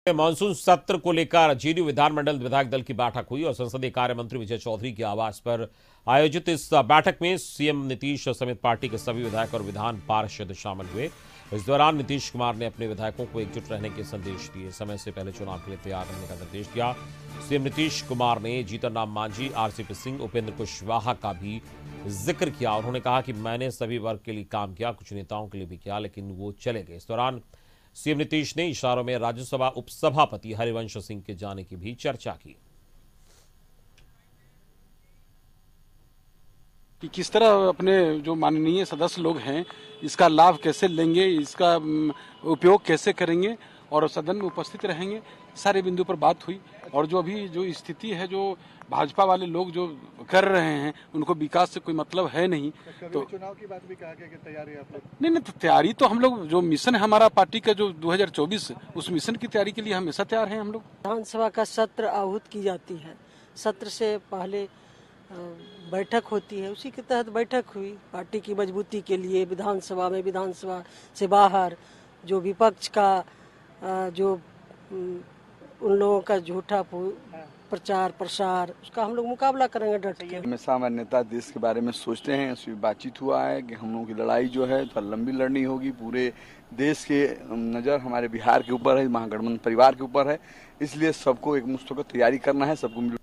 Monsoon सत्र को लेकर जेडीयू विधानमंडल विधायक दल की बैठक हुई और संसदीय कार्य मंत्री विजय चौधरी के आवास पर आयोजित इस बैठक में सीएम नीतीश समेत पार्टी के सभी विधायक और विधान पार्षद शामिल हुए। इस दौरान नीतीश कुमार ने अपने विधायकों को एकजुट रहने के संदेश दिए, समय से पहले चुनाव के लिए तैयार रहने का निर्देश दिया। सीएम नीतीश कुमार ने जीतन राम मांझी, आरसीपी सिंह, उपेंद्र कुशवाहा का भी जिक्र किया। उन्होंने कहा कि मैंने सभी वर्ग के लिए काम किया, कुछ नेताओं के लिए भी किया, लेकिन वो चले गए। इस दौरान सीएम नीतीश ने इशारों में राज्यसभा उपसभापति हरिवंश सिंह के जाने की भी चर्चा की कि किस तरह अपने जो माननीय सदस्य लोग हैं इसका लाभ कैसे लेंगे, इसका उपयोग कैसे करेंगे और सदन में उपस्थित रहेंगे, सारे बिंदु पर बात हुई। और जो अभी जो स्थिति है, जो भाजपा वाले लोग जो कर रहे हैं उनको विकास से कोई मतलब है नहीं। तो चुनाव की बात भी कहा गया कि तैयारी आप लोग नहीं, तो तैयारी तो हम लोग, जो मिशन है हमारा पार्टी का जो 2024, उस मिशन की तैयारी के लिए हमेशा तैयार हैं हम लोग। विधानसभा का सत्र आहूत की जाती है, सत्र से पहले बैठक होती है, उसी के तहत बैठक हुई। पार्टी की मजबूती के लिए विधानसभा में, विधानसभा से बाहर जो विपक्ष का जो उन लोगों का झूठा प्रचार प्रसार, उसका हम लोग मुकाबला करेंगे डट के। हमेशा हमारे नेता देश के बारे में सोचते हैं। इस बातचीत हुआ है कि हम लोगों की लड़ाई जो है थोड़ा लंबी लड़नी होगी। पूरे देश के नज़र हमारे बिहार के ऊपर है, महागठबंधन परिवार के ऊपर है, इसलिए सबको एक मुश्त होकर तैयारी करना है, सबको